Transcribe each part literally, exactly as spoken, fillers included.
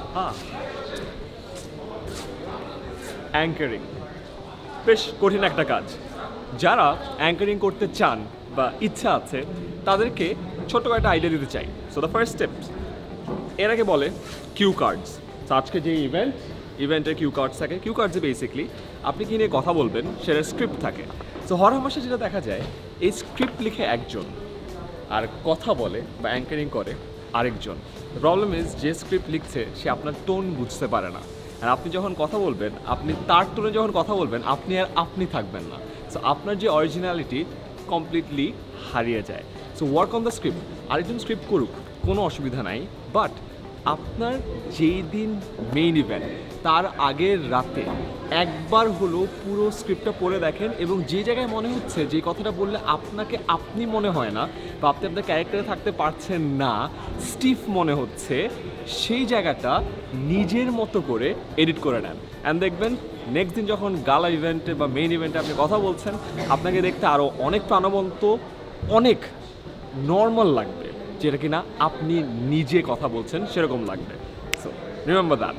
হ্যাঁ, অ্যাঙ্কারিং বেশ কঠিন একটা কাজ। যারা অ্যাঙ্কারিং করতে চান বা ইচ্ছা আছে তাদেরকে ছোট্ট একটা আইডিয়া দিতে চাই। সো দ্য ফার্স্ট স্টেপস এরাকে বলে কিউ কার্ডস। তো আজকে যে ইভেন্ট ইভেন্টের কিউ কার্ডস থাকে, কিউ কার্ডসে বেসিকলি আপনি কি নিয়ে কথা বলবেন সেটার স্ক্রিপ্ট থাকে। সো হরহামেশা যেটা দেখা যায়, এই স্ক্রিপ্ট লিখে একজন আর কথা বলে বা অ্যাঙ্কারিং করে আরেকজন। প্রবলেম ইজ যে স্ক্রিপ্ট লিখছে সে আপনার টোন বুঝতে পারে না, আর আপনি যখন কথা বলবেন আপনি তার টোনে যখন কথা বলবেন আপনি আর আপনি থাকবেন না। সো আপনার যে অরিজিনালিটি কমপ্লিটলি হারিয়ে যায়। So work on the script. আরেকজন স্ক্রিপ্ট করুক, কোনো অসুবিধা নাই, বাট আপনার যেই দিন মেইন ইভেন্ট তার আগের রাতে একবার হলো পুরো স্ক্রিপ্টটা পড়ে দেখেন, এবং যে জায়গায় মনে হচ্ছে যে কথাটা বললে আপনাকে আপনি মনে হয় না বা আপনি আপনার ক্যারেক্টারে থাকতে পারছেন না, স্টিফ মনে হচ্ছে, সেই জায়গাটা নিজের মতো করে এডিট করে নেন। অ্যান্ড দেখবেন নেক্সট দিন যখন গালা ইভেন্টে বা মেইন ইভেন্টে আপনি কথা বলছেন, আপনাকে দেখতে আরও অনেক প্রাণবন্ত, অনেক নর্মাল লাগবে, যেটা কিনা আপনি নিজে কথা বলছেন সেরকম লাগবে। So remember that.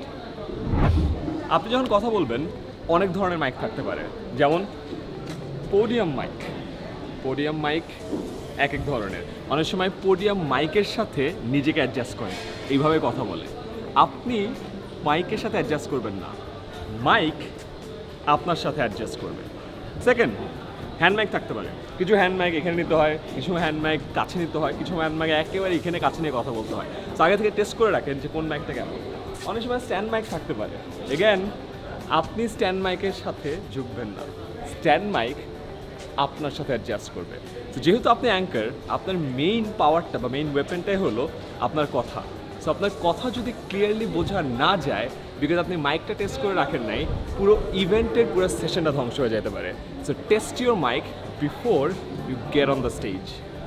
আপনি যখন কথা বলবেন অনেক ধরনের মাইক থাকতে পারে, যেমন পোডিয়াম মাইক। পোডিয়াম মাইক এক এক ধরনের। অনেক সময় পোডিয়াম মাইকের সাথে নিজেকে অ্যাডজাস্ট করেন, এইভাবে কথা বলে। আপনি মাইকের সাথে অ্যাডজাস্ট করবেন না, মাইক আপনার সাথে অ্যাডজাস্ট করবে। সেকেন্ড, হ্যান্ড মাইক থাকতে পারে। কিছু হ্যান্ড মাইক এখানে নিতে হয়, কিছু হ্যান্ড মাইক কাছে নিতে হয়, কিছু হ্যান্ড মাইক একেবারে এখানে কাছে নিয়ে কথা বলতে হয়। তো আগে থেকে টেস্ট করে রাখেন যে কোন মাইকটা কেমন। অনেক সময় স্ট্যান্ড মাইক থাকতে পারে। এগেন, আপনি স্ট্যান্ড মাইকের সাথে ঝুঁকবেন না, স্ট্যান্ড মাইক আপনার সাথে অ্যাডজাস্ট করবে। তো যেহেতু আপনি অ্যাঙ্কার, আপনার মেইন পাওয়ারটা বা মেইন ওয়েপেনটাই হলো আপনার কথা। সো আপনার কথা যদি ক্লিয়ারলি বোঝা না যায়, বিকজ আপনি মাইকটা টেস্ট করে রাখেন নাই, পুরো ইভেন্টের পুরো সেশনটা ধ্বংস হয়ে যেতে পারে। So test your mic before you get on the stage.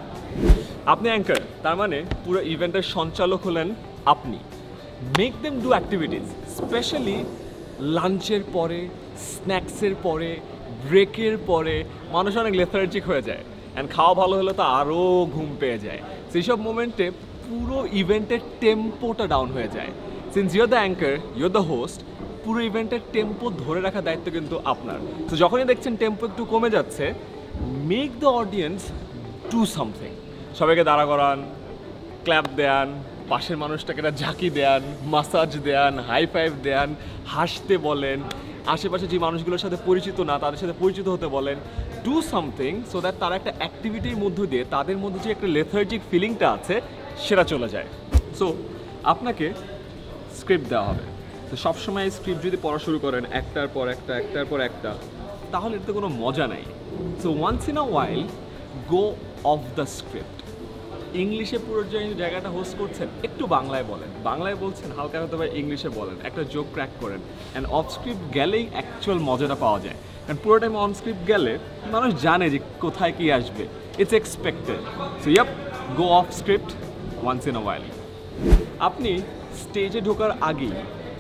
আপনি অ্যাঙ্কার, তার মানে পুরো ইভেন্টের সঞ্চালক হলেন আপনি। Make them do activities, specially লাঞ্চের পরে, স্ন্যাক্সের পরে, ব্রেকের পরে মানুষ অনেক লেথার্জিক হয়ে যায়, অ্যান্ড খাওয়া ভালো হলে তো আরও ঘুম পেয়ে যায়। সেই সব মোমেন্টে পুরো ইভেন্টের টেম্পোটা ডাউন হয়ে যায়। Since your the anchor, your the host, পুরো ইভেন্টের টেম্পো ধরে রাখার দায়িত্ব কিন্তু আপনার। তো যখনই দেখছেন টেম্পো একটু কমে যাচ্ছে, make the audience do something. সবাইকে দাঁড়া করান, ক্ল্যাপ দেন, পাশের মানুষটাকে একটা ঝাঁকি দেন, মাসাজ দেন, হাই ফাইভ দেন, হাসতে বলেন, আশেপাশে যে মানুষগুলোর সাথে পরিচিত না তাদের সাথে পরিচিত হতে বলেন। ডু সামথিং সো দ্যাট তারা একটা অ্যাক্টিভিটির মধ্য দিয়ে তাদের মধ্যে যে একটা লেথার্জিক ফিলিংটা আছে সেটা চলে যায়। সো আপনাকে স্ক্রিপ্ট দেওয়া হবে। তো সবসময় স্ক্রিপ্ট যদি পড়া শুরু করেন একটার পর একটা একটার পর একটা, তাহলে এতে কোনো মজা নাই। So once in a while go off the script. ইংলিশে পুরো যে জায়গাটা হোস্ট করছেন একটু বাংলায় বলেন, বাংলায় বলছেন হালকা হয়তো বা ইংলিশে বলেন, একটা জোক ক্র্যাক করেন, অ্যান্ড অফ স্ক্রিপ্ট গেলেই অ্যাকচুয়াল মজাটা পাওয়া যায়। কারণ পুরো টাইম অন স্ক্রিপ্ট গেলে মানুষ জানে যে কোথায় কী আসবে, it's expected. So yup, go off script once in a while. আপনি স্টেজে ঢোকার আগেই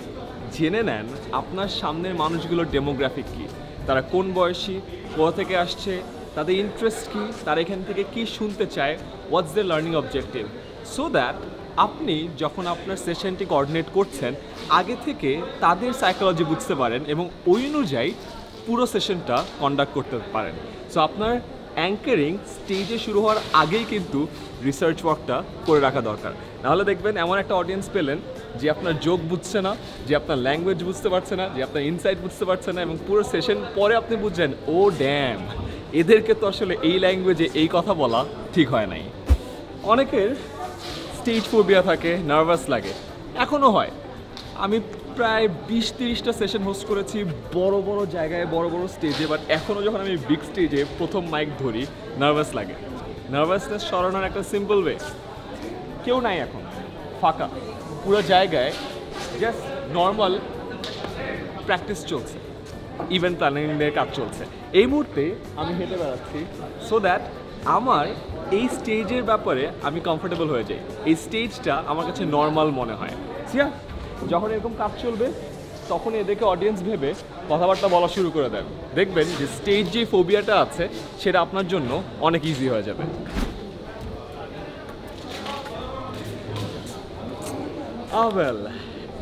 জেনে নেন আপনার সামনের মানুষগুলোর ডেমোগ্রাফিক কী, তারা কোন বয়সী, কোথা থেকে আসছে, তাদের ইন্টারেস্ট কী, তারা এখান থেকে কী শুনতে চায়, what's the learning objective, so that আপনি যখন আপনার সেশনটি কোঅর্ডিনেট করছেন আগে থেকে তাদের সাইকোলজি বুঝতে পারেন এবং ওই অনুযায়ী পুরো সেশনটা কন্ডাক্ট করতে পারেন। সো আপনার অ্যাঙ্কারিং স্টেজে শুরু হওয়ার আগেই কিন্তু রিসার্চ ওয়ার্কটা করে রাখা দরকার। নাহলে দেখবেন এমন একটা অডিয়েন্স পেলেন যে আপনার জোক বুঝছে না, যে আপনার ল্যাঙ্গুয়েজ বুঝতে পারছে না, যে আপনার ইনসাইট বুঝতে পারছে না, এবং পুরো সেশন পরে আপনি বুঝছেন ও ড্যাম, এদেরকে তো আসলে এই ল্যাঙ্গুয়েজে এই কথা বলা ঠিক হয় নাই। অনেকের স্টেজ ফোবিয়া থাকে, নার্ভাস লাগে, এখনও হয়। আমি প্রায় বিশ তিরিশটা সেশন হোস্ট করেছি বড় বড় জায়গায়, বড় বড় স্টেজে, বাট এখনও যখন আমি বিগ স্টেজে প্রথম মাইক ধরি নার্ভাস লাগে। নার্ভাসনেস সরানোর একটা সিম্পল ওয়ে, কেউ নাই এখন, ফাঁকা পুরো জায়গায়, জাস্ট নর্মাল প্র্যাকটিস চলছে, ইভেন্ট প্ল্যানিংয়ের কাজ চলছে। এই মুহূর্তে আমি হেঁটে বেড়াচ্ছি সো দ্যাট আমার এই স্টেজের ব্যাপারে আমি কমফোর্টেবল হয়ে যাই, এই স্টেজটা আমার কাছে নর্মাল মনে হয়। সিয়া, যখন এরকম কাজ চলবে তখন এদেরকে অডিয়েন্স ভেবে কথাবার্তা বলা শুরু করে দেন, দেখবেন যে স্টেজ যে ফোবিয়াটা আছে সেটা আপনার জন্য অনেক ইজি হয়ে যাবে। ওয়েল,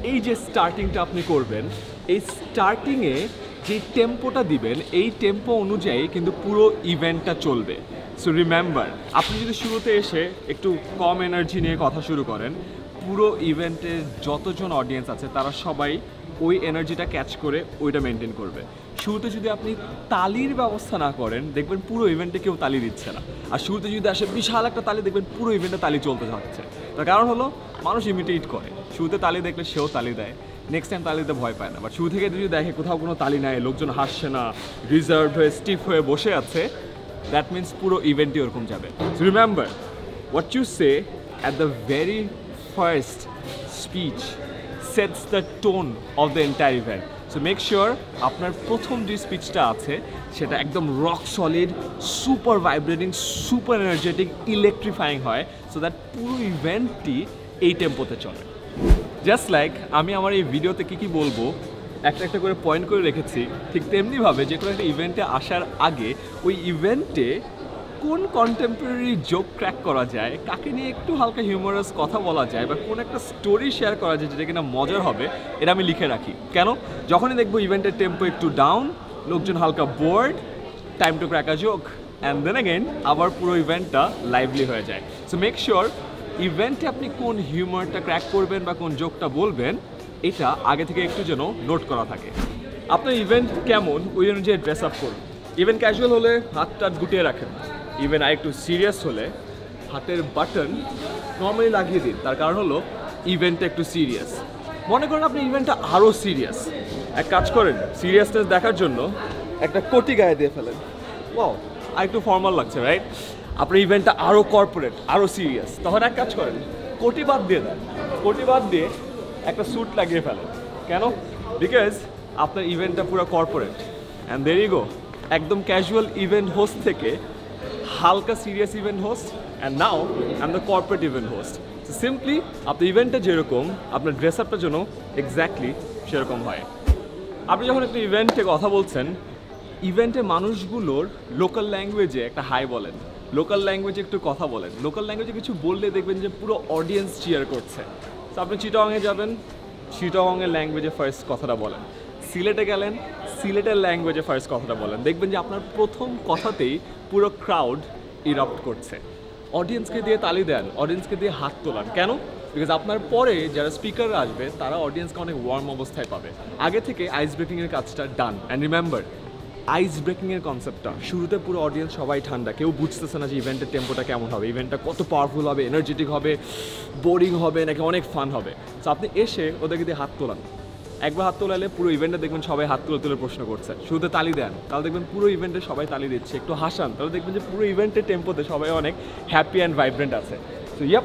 এই যে স্টার্টিংটা আপনি করবেন, এই স্টার্টিংয়ে যে টেম্পোটা দিবেন এই টেম্পো অনুযায়ী কিন্তু পুরো ইভেন্টটা চলবে। সো রিমেম্বার, আপনি যদি শুরুতে এসে একটু কম এনার্জি নিয়ে কথা শুরু করেন, পুরো ইভেন্টের যতজন অডিয়েন্স আছে তারা সবাই ওই এনার্জিটা ক্যাচ করে ওইটা মেনটেন করবে। শুরুতে যদি আপনি তালির ব্যবস্থা না করেন, দেখবেন পুরো ইভেন্টে কেউ তালি দিচ্ছে না। আর শুরুতে যদি আসে বিশাল একটা তালি, দেখবেন পুরো ইভেন্টে তালি চলতে থাকছে। তার কারণ হলো মানুষ ইমিটেট করে, শুরুতে তালি দেখলে সেও তালি দেয়, নেক্সট টাইম তালি দিতে ভয় পায় না। বাট শুরু থেকে যদি দেখে কোথাও কোনো তালি নেয়, লোকজন হাসছে না, রিজার্ভ হয়ে স্টিফ হয়ে বসে আছে, দ্যাট মিনস পুরো ইভেন্টই ওরকম যাবে। So remember, what you say at the very first speech sets the tone of the entire event. So make sure আপনার প্রথম যে স্পিচটা আছে সেটা একদম rock solid, super vibrating, super energetic, electrifying হয়, সো দ্যাট পুরো ইভেন্টটি এই টেম্পোতে চলে। জাস্ট লাইক আমি আমার এই ভিডিওতে কী কী বলবো একটা একটা করে পয়েন্ট করে রেখেছি, ঠিক তেমনিভাবে যে কোনো একটা ইভেন্টে আসার আগে ওই ইভেন্টে কোন কন্টেম্পোরারি জোক ক্র্যাক করা যায়, কাকে নিয়ে একটু হালকা হিউমারাস কথা বলা যায়, বা কোন একটা স্টোরি শেয়ার করা যায় যেটা কিনা মজার হবে, এটা আমি লিখে রাখি। কেন? যখনই দেখবো ইভেন্টের টেম্পো একটু ডাউন, লোকজন হালকা bored, time to crack a joke, and then again আবার পুরো ইভেন্টটা লাইভলি হয়ে যায়। সো মেক শিওর ইভেন্টে আপনি কোন হিউমারটা ক্র্যাক করবেন বা কোন জোকটা বলবেন, এটা আগে থেকে একটু যেন নোট করা থাকে। আপনার ইভেন্ট কেমন ওই অনুযায়ী ড্রেস আপ করুন। ইভেন্ট ক্যাজুয়াল হলে হাতটা গুটিয়ে রাখেন, ইভেন আর একটু সিরিয়াস হলে হাতের বাটন নর্মালি লাগিয়ে দিন। তার কারণ হলো ইভেন্টটা একটু সিরিয়াস। মনে করেন আপনি ইভেন্টটা আরও সিরিয়াস, এক কাজ করেন, সিরিয়াসনেস দেখার জন্য একটা কোটি গায়ে দিয়ে ফেলেন। ওয়াও, আর একটু ফর্মাল লাগছে, রাইট? আপনার ইভেন্টটা আরও কর্পোরেট, আরও সিরিয়াস, তখন এক কাজ করেন, কোটি বাদ দিয়ে দেন, কোটি বাদ দিয়ে একটা স্যুট লাগিয়ে ফেলেন। কেন? বিকজ আপনার ইভেন্টটা পুরো corporate. And there you go, একদম ক্যাজুয়াল ইভেন্ট হোস্ট থেকে হালকা serious event host, and now I am the corporate event host. So simply আপনার ইভেন্টটা যেরকম, আপনার ড্রেস আপটা যেন এক্স্যাক্টলি সেরকম হয়। আপনি যখন একটা ইভেন্টে কথা বলছেন, ইভেন্টে মানুষগুলোর লোকাল ল্যাঙ্গুয়েজে একটা হাই বলেন, লোকাল ল্যাঙ্গুয়েজে একটু কথা বলেন, লোকাল ল্যাঙ্গুয়েজে কিছু বললে দেখবেন যে পুরো অডিয়েন্স চিয়ার করছে। তো আপনি চিটাগংয়ে যাবেন, চিটাগংয়ের ল্যাঙ্গুয়েজে ফার্স্ট কথাটা বলেন। সিলেটে গেলেন, সিলেটের ল্যাঙ্গুয়েজে ফার্স্ট কথাটা বলেন, দেখবেন যে আপনার প্রথম কথাতেই পুরো ক্রাউড ইরাপ্ট করছে। অডিয়েন্সকে দিয়ে তালি দেন, অডিয়েন্সকে দিয়ে হাত তোলান। কেন? বিকজ আপনার পরে যারা স্পিকাররা আসবে তারা অডিয়েন্সকে অনেক ওয়ার্ম অবস্থায় পাবে। আগে থেকে আইস ব্রেকিংয়ের কাজটা ডান। অ্যান্ড রিমেম্বার, আইস ব্রেকিংয়ের কনসেপ্টটা শুরুতে পুরো অডিয়েন্স সবাই ঠান্ডা, কেউ বুঝতেছে না যে ইভেন্টের টেম্পোটা কেমন হবে, ইভেন্টটা কত পাওয়ারফুল হবে, এনার্জেটিক হবে, বোরিং হবে নাকি অনেক ফান হবে। সো আপনি এসে ওদেরকে দিয়ে হাত তোলান। একবার হাত তোলালে পুরো ইভেন্টে দেখবেন সবাই হাত তুলে তুলে প্রশ্ন করছে। শুরুতে তালি দেন, তাহলে দেখবেন পুরো ইভেন্টে সবাই তালি দিচ্ছে। একটু হাসান, তাহলে দেখবেন যে পুরো ইভেন্টের টেম্পোতে সবাই অনেক হ্যাপি অ্যান্ড ভাইব্রেন্ট আছে। সো ইয়াপ,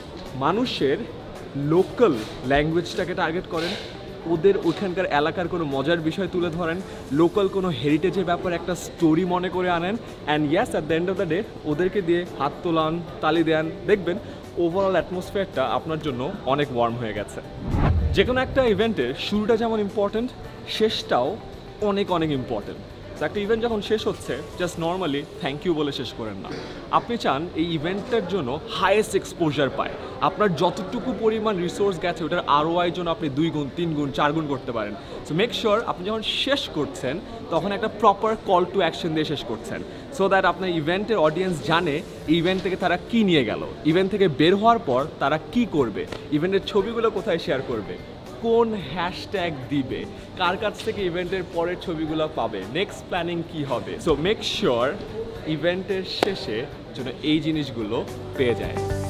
মানুষের লোকাল ল্যাঙ্গুয়েজটাকে টার্গেট করেন, ওদের ওইখানকার এলাকার কোনো মজার বিষয় তুলে ধরেন, লোকাল কোনো হেরিটেজের ব্যাপারে একটা স্টোরি মনে করে আনেন, and yes at the end of the day ওদেরকে দিয়ে হাত তোলান, তালি দেন, দেখবেন ওভারঅল অ্যাটমসফিয়ারটা আপনার জন্য অনেক ওয়ার্ম হয়ে গেছে। যে কোনো একটা ইভেন্টের শুরুটা যেমন ইম্পর্ট্যান্ট, শেষটাও অনেক অনেক ইম্পর্ট্যান্ট। তো একটা ইভেন্ট যখন শেষ হচ্ছে, জাস্ট নর্মালি থ্যাংক ইউ বলে শেষ করেন না। আপনি চান এই ইভেন্টটার জন্য হাইয়েস্ট এক্সপোজার পায়, আপনার যতটুকু পরিমাণ রিসোর্স গেছে ওটার আরওআই জন্য আপনি দুই গুণ, তিন গুণ, চার গুণ করতে পারেন। সো মেক শিওর আপনি যখন শেষ করছেন তখন একটা প্রপার কল টু অ্যাকশন দিয়ে শেষ করছেন, সো দ্যাট আপনার ইভেন্টের অডিয়েন্স জানে ইভেন্ট থেকে তারা কী নিয়ে গেল, ইভেন্ট থেকে বের হওয়ার পর তারা কি করবে, ইভেন্টের ছবিগুলো কোথায় শেয়ার করবে, কোন হ্যাশট্যাগ দিবে, কার কাছ থেকে ইভেন্টের পরের ছবিগুলো পাবে, নেক্সট প্ল্যানিং কি হবে। সো মেক শিওর ইভেন্টের শেষে যেন এই জিনিসগুলো পেয়ে যায়।